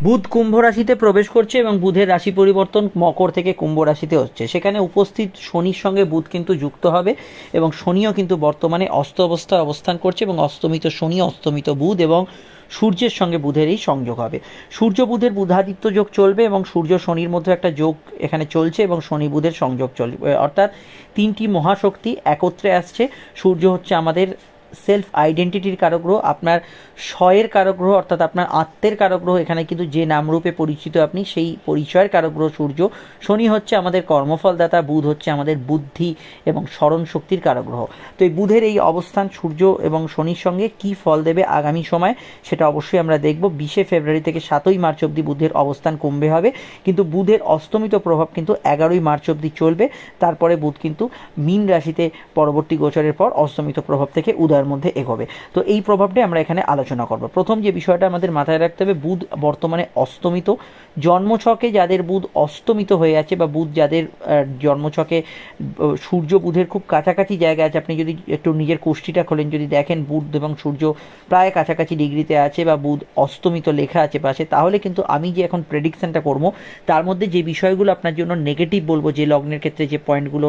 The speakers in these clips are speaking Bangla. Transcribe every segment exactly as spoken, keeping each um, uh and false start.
বুধ কুম্ভ রাশিতে প্রবেশ করছে এবং বুধের রাশি পরিবর্তন মকর থেকে কুম্ভ রাশিতে হচ্ছে। সেখানে উপস্থিত শনির সঙ্গে বুধ কিন্তু যুক্ত হবে এবং শনিও কিন্তু বর্তমানে অস্ত অবস্থায় অবস্থান করছে এবং অস্তমিত শনি, অস্তমিত বুধ এবং সূর্যের সঙ্গে বুধের এই সংযোগ হবে। সূর্য বুধের বুধাদিত্য যোগ চলবে এবং সূর্য শনির মধ্যে একটা যোগ এখানে চলছে এবং শনি বুধের সংযোগ চলবে, অর্থাৎ তিনটি মহাশক্তি একত্রে আসছে। সূর্য হচ্ছে আমাদের সেলফ আইডেন্টিটির কারগ্রহ, আপনার স্বয়ের কারগ্রহ, অর্থাৎ আপনার আত্মের কারগ্রহ। এখানে কিন্তু যে নামরূপে পরিচিত আপনি সেই পরিচয়ের কারগ্রহ সূর্য। শনি হচ্ছে আমাদের কর্মফলদাতা, বুধ হচ্ছে আমাদের বুদ্ধি এবং স্মরণ শক্তির কারগ্রহ। তো এই বুধের এই অবস্থান সূর্য এবং শনির সঙ্গে কি ফল দেবে আগামী সময় সেটা অবশ্যই আমরা দেখব। বিশে ফেব্রুয়ারি থেকে সাতই মার্চ অবধি বুধের অবস্থান কুম্ভে হবে, কিন্তু বুধের অস্তমিত প্রভাব কিন্তু এগারোই মার্চ অবধি চলবে। তারপরে বুধ কিন্তু মীন রাশিতে পরবর্তী গোচরের পর অস্তমিত প্রভাব থেকে উদয় মধ্যে এগোবে। তো এই প্রভাবটাই আমরা এখানে আলোচনা করব। প্রথম যে বিষয়টা আমাদের মাথায় রাখতে হবে, বুধ বর্তমানে অস্তমিত। জন্মছকে যাদের বুধ অস্তমিত হয়ে আছে বা বুধ যাদের জন্মছকে সূর্য বুধের খুব কাছাকাছি জায়গা আছে, আপনি যদি একটু নিজের কোষ্ঠীটা খোলেন, যদি দেখেন বুধ এবং সূর্য প্রায় কাছাকাছি ডিগ্রিতে আছে বা বুধ অস্তমিত লেখা আছে পাশে, তাহলে কিন্তু আমি যে এখন প্রেডিকশনটা করবো তার মধ্যে যে বিষয়গুলো আপনার জন্য নেগেটিভ বলবো, যে লগ্নের ক্ষেত্রে যে পয়েন্টগুলো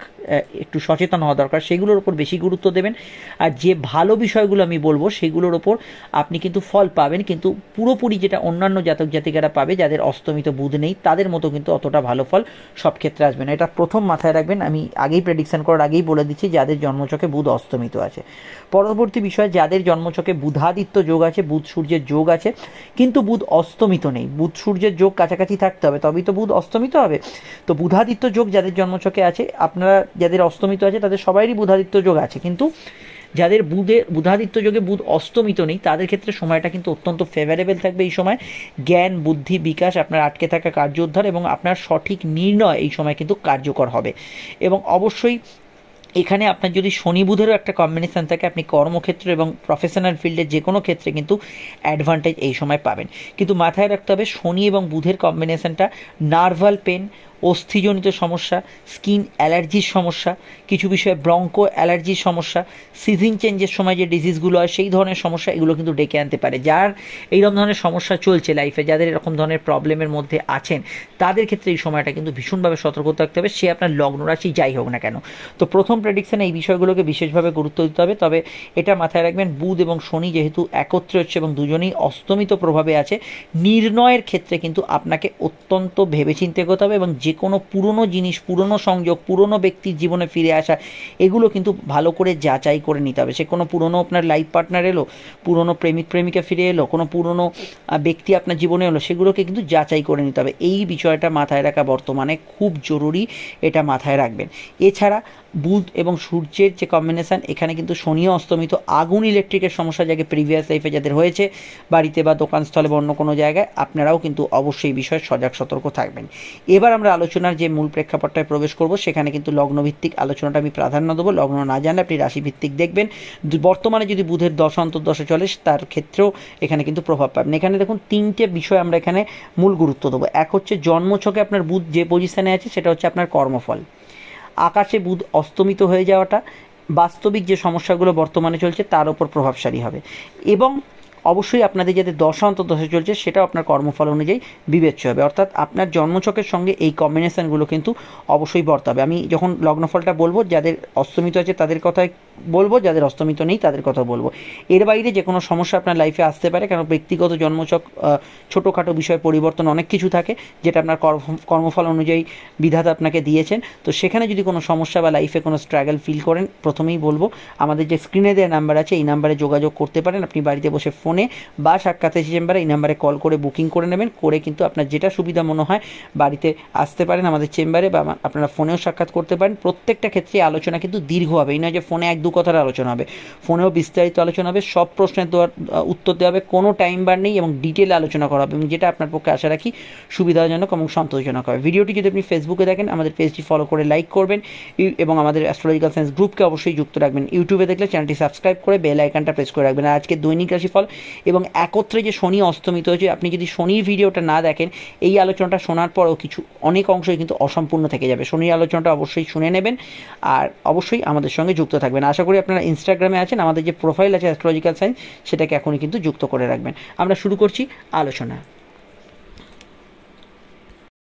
একটু সচেতন হওয়া দরকার সেগুলোর উপর বেশি গুরুত্ব দেবেন, আর যে ভালো বিষয়গুলো আমি বলবো সেগুলোর ওপর আপনি কিন্তু ফল পাবেন। কিন্তু পুরোপুরি যেটা অন্যান্য জাতক জাতিকারা পাবে যাদের অস্তমিত বুধ নেই, তাদের মতো কিন্তু অতটা ভালো ফল সব ক্ষেত্রে আসবে না। এটা প্রথম মাথায় রাখবেন। আমি আগেই প্রেডিকশন করার আগেই বলে দিচ্ছি যাদের জন্মছকে বুধ অস্তমিত আছে। পরবর্তী বিষয়, যাদের জন্মছকে বুধাদিত্য যোগ আছে, বুধ সূর্যের যোগ আছে, কিন্তু বুধ অস্তমিত নেই, বুধ সূর্যের যোগ কাছাকাছি থাকতে হবে তবেই তো বুধ অস্তমিত হবে। তো বুধাদিত্য যোগ যাদের জন্মছকে আছে, আপনারা যাদের অস্তমিত আছে তাদের সবারই বুধাদিত্য যোগ আছে, কিন্তু যাদের বুধের বুধাদিত্য যোগে বুধ অস্তমিত নেই তাদের ক্ষেত্রে সময়টা কিন্তু অত্যন্ত ফেভারেবল থাকবে। এই সময় জ্ঞান, বুদ্ধি, বিকাশ, আপনার আটকে থাকা কার্য উদ্ধার এবং আপনার সঠিক নির্ণয় এই সময় কিন্তু কার্যকর হবে। এবং অবশ্যই এখানে আপনার যদি শনি বুধেরও একটা কম্বিনেশান থাকে, আপনি কর্মক্ষেত্র এবং প্রফেশনাল ফিল্ডের যে কোনো ক্ষেত্রে কিন্তু অ্যাডভান্টেজ এই সময় পাবেন। কিন্তু মাথায় রাখতে হবে শনি এবং বুধের কম্বিনেশানটা নার্ভাল পেন, অস্থিজনিত সমস্যা, স্কিন অ্যালার্জির সমস্যা, কিছু বিষয়ে ব্রঙ্কো অ্যালার্জির সমস্যা, সিজন চেঞ্জের সময় যে ডিজিজগুলো হয় সেই ধরনের সমস্যা, এগুলো কিন্তু ডেকে আনতে পারে। যার এইরকম ধরনের সমস্যা চলছে লাইফে, যাদের এরকম ধরনের প্রবলেমের মধ্যে আছেন, তাদের ক্ষেত্রে এই সময়টা কিন্তু ভীষণভাবে সতর্ক থাকতে হবে, সে আপনার লগ্ন রাশি যাই হোক না কেন। তো প্রথম প্রেডিকশানে এই বিষয়গুলোকে বিশেষভাবে গুরুত্ব দিতে হবে। তবে এটা মাথায় রাখবেন, বুধ এবং শনি যেহেতু একত্রে হচ্ছে এবং দুজনেই অস্তমিত প্রভাবে আছে, নির্ণয়ের ক্ষেত্রে কিন্তু আপনাকে অত্যন্ত ভেবেচিন্তে এগোতে হবে এবং যে কোনো পুরনো জিনিস, পুরনো সংযোগ, পুরনো ব্যক্তির জীবনে ফিরে আসা, এগুলো কিন্তু ভালো করে যাচাই করে নিতে হবে। সে কোনো পুরনো আপনার লাইফ পার্টনার এলো, পুরনো প্রেমিক প্রেমিকা ফিরে এলো, কোনো পুরনো ব্যক্তি আপনার জীবনে এলো, সেগুলোকে কিন্তু যাচাই করে নিতে হবে। এই বিষয়টা মাথায় রাখা বর্তমানে খুব জরুরি, এটা মাথায় রাখবেন। এছাড়া বুধ এবং সূর্যের যে কম্বিনেশান, এখানে কিন্তু শনিও অস্তমিত। আগুন ইলেকট্রিকের সমস্যা যাকে প্রিভিয়াস লাইফে যাদের হয়েছে, বাড়িতে বা দোকানস্থলে বা অন্য কোনো জায়গায়, আপনারাও কিন্তু অবশ্যই এই বিষয়ে সজাগ সতর্ক থাকবেন। এবার আমরা আলোচনার যে মূল প্রেক্ষাপটটায় প্রবেশ করব, সেখানে কিন্তু লগ্নভিত্তিক আলোচনাটা আমি প্রাধান্য দেবো। লগ্ন না জানলে আপনি রাশিভিত্তিক দেখবেন। বর্তমানে যদি বুধের দশা অন্তর্দশা চলে, তার ক্ষেত্রেও এখানে কিন্তু প্রভাব পাবেন। এখানে দেখুন তিনটে বিষয় আমরা এখানে মূল গুরুত্ব দেবো। এক হচ্ছে জন্মছকে আপনার বুধ যে পজিশানে আছে সেটা হচ্ছে আপনার কর্মফল। আকাশে বুধ অস্তমিত হয়ে যাওয়াটা বাস্তবিক যে সমস্যাগুলো বর্তমানে চলছে তার উপর প্রভাবশালী হবে। এবং অবশ্যই আপনাদের যাদের দশা অন্তর্দশা চলছে সেটাও আপনার কর্মফল অনুযায়ী বিবেচ্য হবে, অর্থাৎ আপনার জন্মছকের সঙ্গে এই কম্বিনেশানগুলো কিন্তু অবশ্যই বর্তাবে। আমি যখন লগ্নফলটা বলবো, যাদের অস্তমিত আছে তাদের কথাই বলবো, যাদের অস্তমিত নেই তাদের কথা বলবো। এর বাইরে যে কোনো সমস্যা আপনার লাইফে আসতে পারে, কারণ ব্যক্তিগত জন্মছক ছোটোখাটো বিষয় পরিবর্তন অনেক কিছু থাকে যেটা আপনার কর্মফল অনুযায়ী বিধাতা আপনাকে দিয়েছেন। তো সেখানে যদি কোনো সমস্যা বা লাইফে কোনো স্ট্রাগল ফিল করেন, প্রথমেই বলবো আমাদের যে স্ক্রিনে দেওয়া নাম্বার আছে এই নাম্বারে যোগাযোগ করতে পারেন। আপনি বাড়িতে বসে ফোন বা সাক্ষাতের চেম্বারে এই নাম্বারে কল করে বুকিং করে নেবেন, করে কিন্তু আপনার যেটা সুবিধা মনে হয় বাড়িতে আসতে পারেন আমাদের চেম্বারে, বা আপনারা ফোনেও সাক্ষাৎ করতে পারেন। প্রত্যেকটা ক্ষেত্রে আলোচনা কিন্তু দীর্ঘ হবে, এই নয় যে ফোনে এক দু কথার আলোচনা হবে, ফোনেও বিস্তারিত আলোচনা হবে, সব প্রশ্নের উত্তর দেওয়া হবে, কোনো টাইম বার নেই এবং ডিটেলে আলোচনা করা হবে, এবং যেটা আপনার পক্ষে আশা রাখি সুবিধাজনক এবং সন্তোষজনক হবে। ভিডিওটি যদি আপনি ফেসবুকে দেখেন, আমাদের পেজটি ফলো করে লাইক করবেন এবং আমাদের অ্যাস্ট্রোলজিক্যাল সায়েন্স গ্রুপকে অবশ্যই যুক্ত রাখবেন। ইউটিউবে দেখলে চ্যানেলটি সাবস্ক্রাইব করে বেল আইকনটা প্রেস করে রাখবেন। আর আজকে দৈনিক রাশিফল এবং একত্রে যে শনি অস্তমিত হয়েছে, আপনি যদি শনির ভিডিওটা না দেখেন, এই আলোচনাটা শোনার পরও কিছু অনেক অংশই কিন্তু অসম্পূর্ণ থেকে যাবে। শনির আলোচনাটা অবশ্যই শুনে নেবেন আর অবশ্যই আমাদের সঙ্গে যুক্ত থাকবেন। আশা করি আপনারা ইনস্টাগ্রামে আছেন, আমাদের যে প্রোফাইল আছে অ্যাস্ট্রোলজিক্যাল সায়েন্স সেটাকে এখনই কিন্তু যুক্ত করে রাখবেন। আমরা শুরু করছি আলোচনা।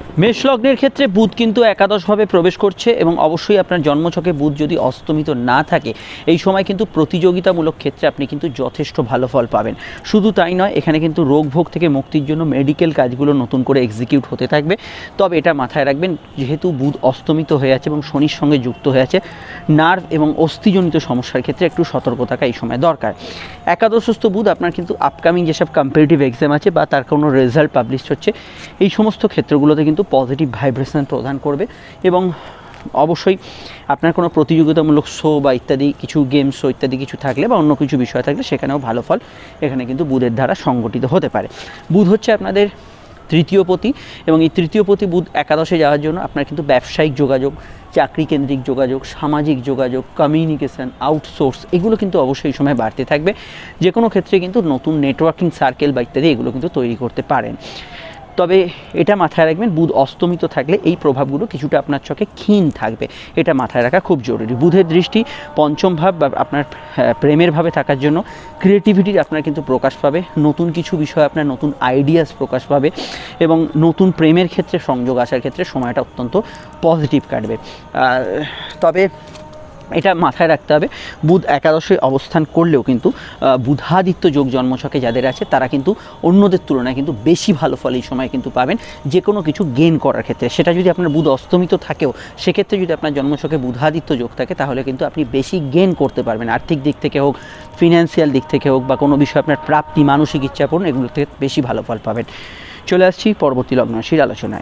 মেষ লগ্নের ক্ষেত্রে বুধ কিন্তু একাদশভাবে প্রবেশ করছে এবং অবশ্যই আপনার জন্মছকে বুধ যদি অস্তমিত না থাকে এই সময় কিন্তু প্রতিযোগিতামূলক ক্ষেত্রে আপনি কিন্তু যথেষ্ট ভালো ফল পাবেন। শুধু তাই নয়, এখানে কিন্তু রোগ ভোগ থেকে মুক্তির জন্য মেডিকেল কাজগুলো নতুন করে এক্সিকিউট হতে থাকবে। তবে এটা মাথায় রাখবেন, যেহেতু বুধ অস্তমিত হয়ে আছে এবং শনির সঙ্গে যুক্ত হয়ে আছে, নার্ভ এবং অস্থিজনিত সমস্যার ক্ষেত্রে একটু সতর্ক থাকা এই সময় দরকার। একাদশস্থ বুধ আপনার কিন্তু আপকামিং যেসব কম্পিটিটিভ এক্সাম আছে বা তার কোনো রেজাল্ট পাবলিশ হচ্ছে এই সমস্ত ক্ষেত্রগুলোতে কিন্তু পজিটিভ ভাইব্রেশন প্রদান করবে এবং অবশ্যই আপনার কোনো প্রতিযোগিতামূলক শো বা ইত্যাদি কিছু গেম শো ইত্যাদি কিছু থাকলে বা অন্য কিছু বিষয় থাকলে সেখানেও ভালো ফল এখানে কিন্তু বুধের দ্বারা সংগঠিত হতে পারে। বুধ হচ্ছে আপনাদের তৃতীয় পতি এবং এই তৃতীয় পতি বুধ একাদশে যাওয়ার জন্য আপনার কিন্তু ব্যবসায়িক যোগাযোগ, চাকরি কেন্দ্রিক যোগাযোগ, সামাজিক যোগাযোগ, কমিউনিকেশন, আউটসোর্স এগুলো কিন্তু অবশ্যই এই সময় বাড়তে থাকবে। যে কোনো ক্ষেত্রে কিন্তু নতুন নেটওয়ার্কিং সার্কেল বা ইত্যাদি এগুলো কিন্তু তৈরি করতে পারেন। তবে এটা মাথায় রাখবেন, বুধ অস্তমিত থাকলে এই প্রভাবগুলো কিছুটা আপনার চোখে ক্ষীণ থাকবে, এটা মাথায় রাখা খুব জরুরি। বুধের দৃষ্টি পঞ্চম ভাব বা আপনার প্রেমের ভাবে থাকার জন্য ক্রিয়েটিভিটির আপনার কিন্তু প্রকাশ পাবে, নতুন কিছু বিষয় আপনার নতুন আইডিয়াস প্রকাশ পাবে এবং নতুন প্রেমের ক্ষেত্রে সংযোগ আসার ক্ষেত্রে সময়টা অত্যন্ত পজিটিভ কাটবে। তবে এটা মাথায় রাখতে হবে, বুধ একাদশে অবস্থান করলেও কিন্তু বুধাদিত্য যোগ জন্মছকে যাদের আছে তারা কিন্তু অন্যদের তুলনায় কিন্তু বেশি ভালো ফল এই সময় কিন্তু পাবেন যে কোনো কিছু গেইন করার ক্ষেত্রে। সেটা যদি আপনার বুধ অস্তমিত থাকেও সেক্ষেত্রে যদি আপনার জন্মছকে বুধাদিত্য যোগ থাকে তাহলে কিন্তু আপনি বেশি গেইন করতে পারবেন, আর্থিক দিক থেকে হোক, ফিনান্সিয়াল দিক থেকে হোক বা কোনো বিষয় আপনার প্রাপ্তি, মানসিক ইচ্ছাপূরণ এগুলো থেকে বেশি ভালো ফল পাবেন। চলে আসছি পরবর্তী লগ্ন রাশির আলোচনায়।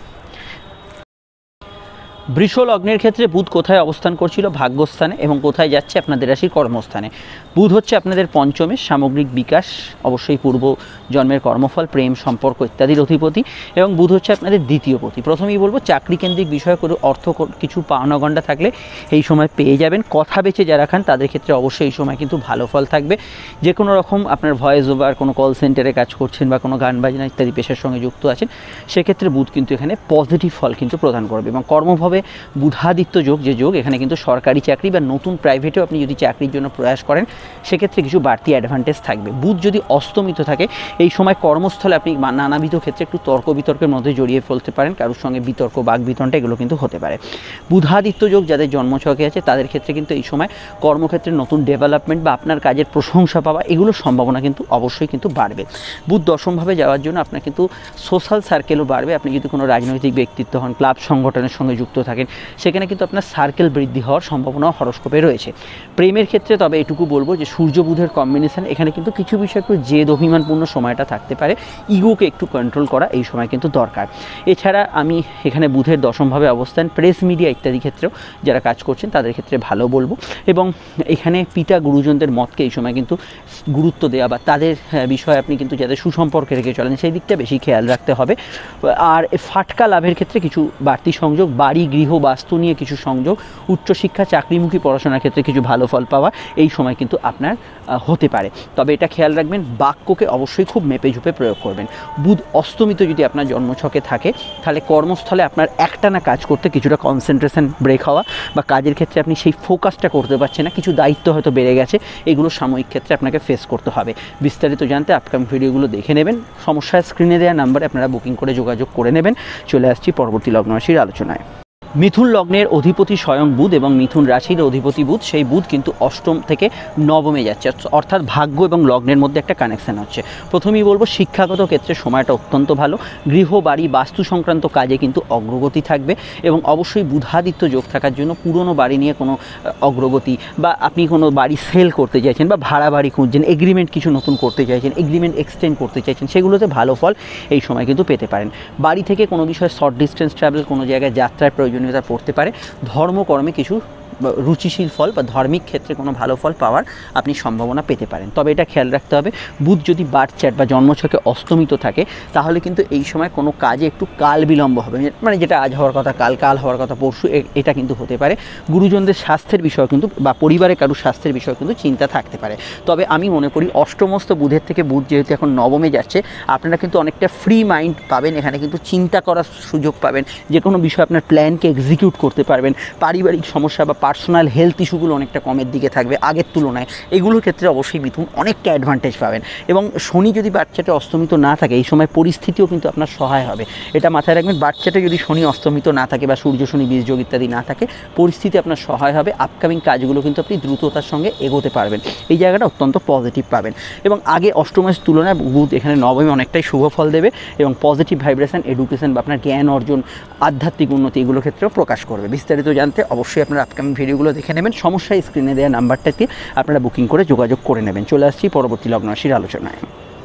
বৃষ লগ্নের ক্ষেত্রে বুধ কোথায় অবস্থান করছিল? ভাগ্যস্থানে, এবং কোথায় যাচ্ছে? আপনাদের রাশির কর্মস্থানে। বুধ হচ্ছে আপনাদের পঞ্চমে, সামগ্রিক বিকাশ, অবশ্যই পূর্ব জন্মের কর্মফল, প্রেম, সম্পর্ক ইত্যাদির অধিপতি, এবং বুধ হচ্ছে আপনাদের দ্বিতীয় পতি। প্রথমেই বলবো চাকরি কেন্দ্রিক বিষয় করে অর্থ কিছু পাওনা গণ্ডা থাকলে এই সময় পেয়ে যাবেন। কথা বেচে যারা খান তাদের ক্ষেত্রে অবশ্যই এই সময় কিন্তু ভালো ফল থাকবে। যে কোনো রকম আপনার ভয়েস ওভার, কোনো কল সেন্টারে কাজ করছেন বা কোনো গান বাজনা ইত্যাদি পেশার সঙ্গে যুক্ত আছেন সেক্ষেত্রে বুধ কিন্তু এখানে পজিটিভ ফল কিন্তু প্রদান করবে। এবং কর্মভাবে বুধাদিত্য যোগ যে যোগ, এখানে কিন্তু সরকারি চাকরি বা নতুন প্রাইভেটেও আপনি যদি চাকরির জন্য প্রয়াস করেন সেক্ষেত্রে কিছু বাড়তি অ্যাডভান্টেজ থাকবে। বুধ যদি অস্তমিত থাকে এই সময় কর্মস্থলে আপনি নানাবিধ ক্ষেত্রে একটু তর্ক বিতর্কের মধ্যে জড়িয়ে ফেলতে পারেন, কারোর সঙ্গে বিতর্ক, বাক বিতণ্ডা এগুলো কিন্তু হতে পারে। বুধাদিত্য যোগ যাদের জন্মছকে আছে তাদের ক্ষেত্রে কিন্তু এই সময় কর্মক্ষেত্রে নতুন ডেভেলপমেন্ট বা আপনার কাজের প্রশংসা পাওয়া এগুলোর সম্ভাবনা কিন্তু অবশ্যই কিন্তু বাড়বে। বুধ দশমভাবে যাওয়ার জন্য আপনার কিন্তু সোশ্যাল সার্কেলও বাড়বে। আপনি যদি কোনো রাজনৈতিক ব্যক্তিত্ব হন, ক্লাব সংগঠনের সঙ্গে যুক্ত থাকেন সেখানে কিন্তু আপনার সার্কেল বৃদ্ধি হওয়ার সম্ভাবনা হরস্কোপে রয়েছে। প্রেমের ক্ষেত্রে তবে এটুকু বলবো যে সূর্য বুধের কম্বিনেশন এখানে কিন্তু কিছু বিষয় একটু জেদ অভিমানপূর্ণ সময়টা থাকতে পারে, ইগোকে একটু কন্ট্রোল করা এই সময় কিন্তু দরকার। এছাড়া আমি এখানে বুধের দশমভাবে অবস্থান প্রেস মিডিয়া ইত্যাদি ক্ষেত্রেও যারা কাজ করছেন তাদের ক্ষেত্রে ভালো বলবো। এবং এখানে পিতা গুরুজনদের মতকে এই সময় কিন্তু গুরুত্ব দেওয়া বা তাদের বিষয়ে আপনি কিন্তু যাদের সুসম্পর্কে রেখে চলেন সেই দিকটা বেশি খেয়াল রাখতে হবে। আর ফাটকা লাভের ক্ষেত্রে কিছু বাড়তি সংযোগ, বাড়ি গৃহ বাস্তু নিয়ে কিছু সংযোগ, উচ্চশিক্ষা চাকরিমুখী পড়াশোনার ক্ষেত্রে কিছু ভালো ফল পাওয়া এই সময় কিন্তু আপনার হতে পারে। তবে এটা খেয়াল রাখবেন, বাক্যকে অবশ্যই খুব মেপে ঝুপে প্রয়োগ করবেন। বুধ অস্তমিত যদি আপনার জন্মছকে থাকে তাহলে কর্মস্থলে আপনার একটানা কাজ করতে কিছুটা কনসেন্ট্রেশন ব্রেক হওয়া বা কাজের ক্ষেত্রে আপনি সেই ফোকাসটা করতে পারছেন না, কিছু দায়িত্ব হয়তো বেড়ে গেছে, এগুলো সাময়িক ক্ষেত্রে আপনাকে ফেস করতে হবে। বিস্তারিত জানতে আপকামিং ভিডিওগুলো দেখে নেবেন। সমস্যায় স্ক্রিনে দেওয়া নাম্বারে আপনারা বুকিং করে যোগাযোগ করে নেবেন। চলে আসছি পরবর্তী লগ্ন রাশির আলোচনায়। মিথুন লগ্নের অধিপতি স্বয়ং বুধ এবং মিথুন রাশির অধিপতি বুধ, সেই বুধ কিন্তু অষ্টম থেকে নবমে যাচ্ছে, অর্থাৎ ভাগ্য এবং লগ্নের মধ্যে একটা কানেকশান হচ্ছে। প্রথমেই বলবো শিক্ষাগত ক্ষেত্রে সময়টা অত্যন্ত ভালো, গৃহ বাড়ি বাস্তু সংক্রান্ত কাজে কিন্তু অগ্রগতি থাকবে এবং অবশ্যই বুধাদিত্য যোগ থাকার জন্য পুরনো বাড়ি নিয়ে কোনো অগ্রগতি বা আপনি কোনো বাড়ি সেল করতে চাইছেন বা ভাড়া বাড়ি খুঁজছেন, এগ্রিমেন্ট কিছু নতুন করতে চাইছেন, এগ্রিমেন্ট এক্সটেন্ড করতে চাইছেন, সেগুলোতে ভালো ফল এই সময় কিন্তু পেতে পারেন। বাড়ি থেকে কোনো বিষয়ে শর্ট ডিস্টেন্স ট্রাভেল, কোনো জায়গায় যাত্রার প্রয়োজন পড়তে পারে, ধর্মকর্মে কিছু রুচিশীল ফল বা ধার্মিক ক্ষেত্রে কোনো ভালো ফল পাওয়ার আপনি সম্ভাবনা পেতে পারেন। তবে এটা খেয়াল রাখতে হবে, বুধ যদি বার্থ চার্ট বা জন্মছকে অস্তমিত থাকে তাহলে কিন্তু এই সময় কোনো কাজে একটু কাল বিলম্ব হবে, মানে যেটা আজ হওয়ার কথা কাল, কাল হওয়ার কথা পরশু, এটা কিন্তু হতে পারে। গুরুজনদের স্বাস্থ্যের বিষয় কিন্তু বা পরিবারে কারো স্বাস্থ্যের বিষয় কিন্তু চিন্তা থাকতে পারে। তবে আমি মনে করি অষ্টমস্ত বুধের থেকে বুধ যেহেতু এখন নবমে যাচ্ছে, আপনারা কিন্তু অনেকটা ফ্রি মাইন্ড পাবেন, এখানে কিন্তু চিন্তা করার সুযোগ পাবেন, যে কোনো বিষয় আপনার প্ল্যানকে এক্সিকিউট করতে পারবেন। পারিবারিক সমস্যা বা পার্সোনাল হেলথ ইস্যুগুলো অনেকটা কমের দিকে থাকবে আগের তুলনায়, এগুলোর ক্ষেত্রে অবশ্যই মিথুন অনেকটা অ্যাডভান্টেজ পাবেন। এবং শনি যদি বাচ্চাটা অস্তমিত না থাকে এই সময় পরিস্থিতিও কিন্তু আপনার সহায় হবে, এটা মাথায় রাখবেন। বাচ্চাটা যদি শনি অস্তমিত না থাকে বা সূর্য শনি বীজযোগ ইত্যাদি না থাকে, পরিস্থিতি আপনার সহায় হবে, আপকামিং কাজগুলো কিন্তু আপনি দ্রুততার সঙ্গে এগোতে পারবেন, এই জায়গাটা অত্যন্ত পজিটিভ পাবেন। এবং আগে অষ্টমের তুলনায় বুধ এখানে নবমে অনেকটাই শুভ ফল দেবে এবং পজিটিভ ভাইব্রেশন, এডুকেশন বা আপনার জ্ঞান অর্জন, আধ্যাত্মিক উন্নতি এগুলোর ক্ষেত্রেও প্রকাশ করবে। বিস্তারিত জানতে অবশ্যই আপনারা আপকামিং ভিডিওগুলো দেখে নেবেন। সমস্যা স্ক্রিনে দেওয়া নাম্বারটাতে আপনারা বুকিং করে যোগাযোগ করে নেবেন। চলে আসছি পরবর্তী লগ্ন রাশির আলোচনায়।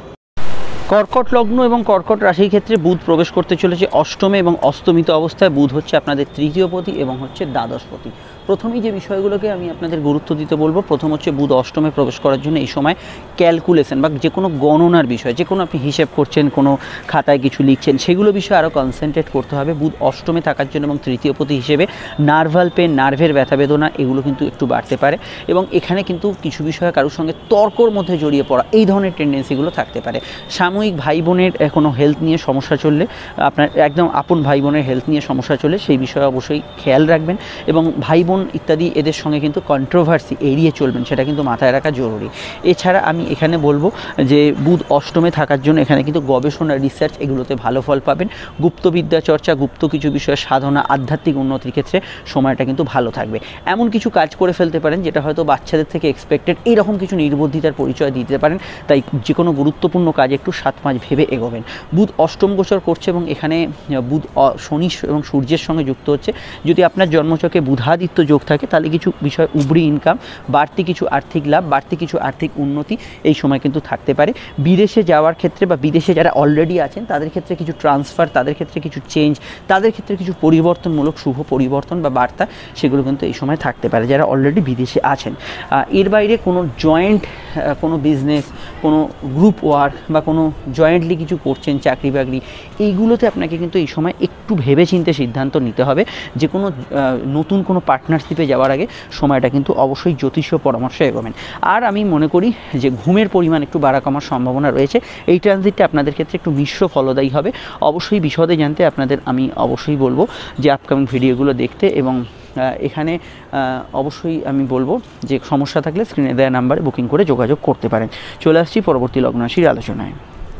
কর্কট লগ্ন এবং কর্কট রাশির ক্ষেত্রে বুধ প্রবেশ করতে চলেছে অষ্টমে এবং অস্তমিত অবস্থায়। বুধ হচ্ছে আপনাদের তৃতীয়পতি এবং হচ্ছে দ্বাদশপতি। প্রথমেই যে বিষয়গুলোকে আমি আপনাদের গুরুত্ব দিতে বলবো, প্রথম হচ্ছে বুধ অষ্টমে প্রবেশ করার জন্য এই সময় ক্যালকুলেশন বা যে কোনো গণনার বিষয়, যে কোনো আপনি হিসেব করছেন, কোনো খাতায় কিছু লিখছেন, সেগুলো বিষয়ে আরও কনসেন্ট্রেট করতে হবে। বুধ অষ্টমে থাকার জন্য এবং তৃতীয়পতি হিসেবে নার্ভাল পেন, নার্ভের ব্যথা বেদনা এগুলো কিন্তু একটু বাড়তে পারে এবং এখানে কিন্তু কিছু বিষয়ে কারোর সঙ্গে তর্কর মধ্যে জড়িয়ে পড়া এই ধরনের টেন্ডেন্সিগুলো থাকতে পারে। সাময়িক ভাই বোনের কোনো হেলথ নিয়ে সমস্যা চললে, আপনার একদম আপন ভাই বোনের হেলথ নিয়ে সমস্যা চললে সেই বিষয়ে অবশ্যই খেয়াল রাখবেন এবং ভাই বোন ইত্যাদি এদের সঙ্গে কিন্তু কন্ট্রোভার্সি এড়িয়ে চলবেন, সেটা কিন্তু মাথায় রাখা জরুরি। এছাড়া আমি এখানে বলবো যে বুধ অষ্টমে থাকার জন্য এখানে কিন্তু গবেষণা, রিসার্চ এগুলোতে ভালো ফল পাবেন। গুপ্তবিদ্যা চর্চা, গুপ্ত কিছু বিষয়ে সাধনা, আধ্যাত্মিক উন্নতির ক্ষেত্রে সময়টা কিন্তু ভালো থাকবে। এমন কিছু কাজ করে ফেলতে পারেন যেটা হয়তো বাচ্চাদের থেকে এক্সপেক্টেড, এইরকম কিছু নির্বুদ্ধিতার পরিচয় দিতে পারেন। তাই যে কোনো গুরুত্বপূর্ণ কাজ একটু সাত পাঁচ ভেবে এগোবেন। বুধ অষ্টম গোচর করছে এবং এখানে বুধ শনি এবং সূর্যের সঙ্গে যুক্ত হচ্ছে। যদি আপনার জন্মচকে বুধাদিত্য যোগ থাকে তাহলে কিছু বিষয় উবরি ইনকাম, বাড়তি কিছু আর্থিক লাভ, বাড়তি কিছু আর্থিক উন্নতি এই সময় কিন্তু থাকতে পারে। বিদেশে যাওয়ার ক্ষেত্রে বা বিদেশে যারা অলরেডি আছেন তাদের ক্ষেত্রে কিছু ট্রান্সফার, তাদের ক্ষেত্রে কিছু চেঞ্জ, তাদের ক্ষেত্রে কিছু পরিবর্তনমূলক শুভ পরিবর্তন বা বার্তা সেগুলো কিন্তু এই সময় থাকতে পারে যারা অলরেডি বিদেশে আছেন। এর বাইরে কোনো জয়েন্ট কোনো বিজনেস, কোনো গ্রুপ ওয়ার্ক বা কোনো জয়েন্টলি কিছু করছেন, চাকরি বাকরি, এইগুলোতে আপনাকে কিন্তু এই সময় একটু ভেবেচিন্তে সিদ্ধান্ত নিতে হবে। যে কোনো নতুন কোনো পার্টনারশিপে যাওয়ার আগে সময়টা কিন্তু অবশ্যই জ্যোতিষীয় পরামর্শে এগোবেন। আর আমি মনে করি যে ঘুমের পরিমাণ একটু বাড়া কমার সম্ভাবনা রয়েছে। এই ট্রানজিটটা আপনাদের ক্ষেত্রে একটু মিশ্র ফলদায়ী হবে। অবশ্যই বিশদে জানতে আপনাদের আমি অবশ্যই বলবো যে আপকামিং ভিডিওগুলো দেখতে এবং এখানে অবশ্যই আমি বলবো যে সমস্যা থাকলে স্ক্রিনে দেওয়া নাম্বারে বুকিং করে যোগাযোগ করতে পারেন। চলে আসছি পরবর্তী লগ্ন রাশির আলোচনায়।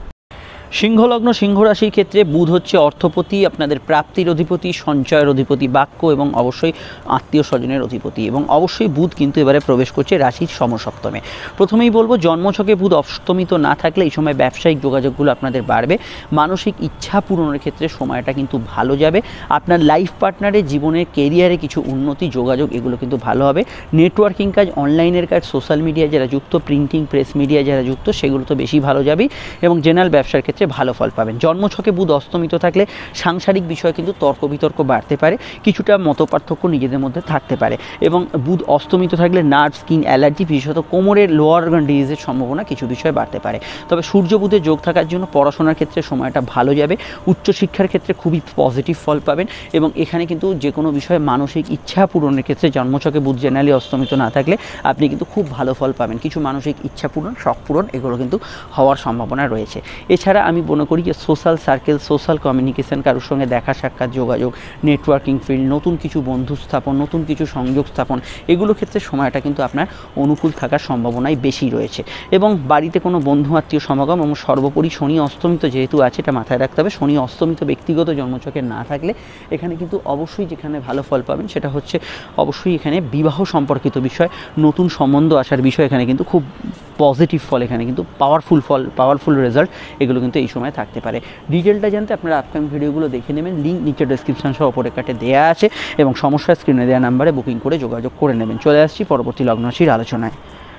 সিংহলগ্ন, সিংহ রাশির ক্ষেত্রে বুধ হচ্ছে অর্থপতি, আপনাদের প্রাপ্তির অধিপতি, সঞ্চয়ের অধিপতি, বাক্য এবং অবশ্যই আত্মীয় স্বজনের অধিপতি। এবং অবশ্যই বুধ কিন্তু এবারে প্রবেশ করছে রাশির সমসপ্তমে। প্রথমেই বলবো জন্মছকে বুধ অষ্টমিত না থাকলে এই সময় ব্যবসায়িক যোগাযোগগুলো আপনাদের বাড়বে। মানসিক ইচ্ছা পূরণের ক্ষেত্রে সময়টা কিন্তু ভালো যাবে। আপনার লাইফ পার্টনারের জীবনের কেরিয়ারে কিছু উন্নতি, যোগাযোগ এগুলো কিন্তু ভালো হবে। নেটওয়ার্কিং কাজ, অনলাইনের কাজ, সোশ্যাল মিডিয়ায় যারা যুক্ত, প্রিন্টিং প্রেস মিডিয়ায় যারা যুক্ত সেগুলো তো বেশি ভালো যাবেই এবং জেনারেল ব্যবসার ক্ষেত্রে ভালো ফল পাবেন। জন্মছকে বুধ অস্তমিত থাকলে সাংসারিক বিষয়ে কিন্তু তর্ক বিতর্ক বাড়তে পারে, কিছুটা মতপার্থক্য নিজেদের মধ্যে থাকতে পারে এবং বুধ অস্তমিত থাকলে নার্ভ, স্কিন অ্যালার্জি, বিশেষত কোমরের লোয়ার অর্গান ডিজিজের সম্ভাবনা কিছু বিষয় বাড়তে পারে। তবে সূর্য বুধের যোগ থাকার জন্য পড়াশোনার ক্ষেত্রে সময়টা ভালো যাবে। উচ্চশিক্ষার ক্ষেত্রে খুবই পজিটিভ ফল পাবেন এবং এখানে কিন্তু যে কোনো বিষয়ে মানসিক ইচ্ছা পূরণের ক্ষেত্রে জন্মছকে বুধ জেনারেলি অস্তমিত না থাকলে আপনি কিন্তু খুব ভালো ফল পাবেন। কিছু মানসিক ইচ্ছা পূরণ, শখ পূরণ এগুলো কিন্তু হওয়ার সম্ভাবনা রয়েছে। এছাড়া আমি মনে করি যে সোশ্যাল সার্কেল, সোশ্যাল কমিউনিকেশন, কারোর সঙ্গে দেখা সাক্ষাৎ, যোগাযোগ, নেটওয়ার্কিং ফিল্ড, নতুন কিছু বন্ধু স্থাপন, নতুন কিছু সংযোগ স্থাপন এগুলো ক্ষেত্রে সময়টা কিন্তু আপনার অনুকূল থাকার সম্ভাবনাই বেশি রয়েছে। এবং বাড়িতে কোনো বন্ধু আত্মীয় সমাগম এবং সর্বোপরি শনি অস্তমিত যেহেতু আছে এটা মাথায় রাখতে হবে। শনি অস্তমিত ব্যক্তিগত জন্মছকে না থাকলে এখানে কিন্তু অবশ্যই যেখানে ভালো ফল পাবেন সেটা হচ্ছে অবশ্যই এখানে বিবাহ সম্পর্কিত বিষয়, নতুন সম্বন্ধ আসার বিষয় এখানে কিন্তু খুব পজিটিভ ফল, এখানে কিন্তু পাওয়ারফুল ফল, পাওয়ারফুল রেজাল্ট এগুলো কিন্তু এই সময় থাকতে পারে। ডিটেলটা জানতে আপনারা আপকামিং ভিডিওগুলো দেখে নেবেন, লিঙ্ক নিচে ডেসক্রিপশন সহ ওপরে কাটে দেওয়া আছে এবং সমস্যা স্ক্রিনে দেওয়া নাম্বারে বুকিং করে যোগাযোগ করে নেবেন। চলে আসছি পরবর্তী লগ্ন রাশির আলোচনায়।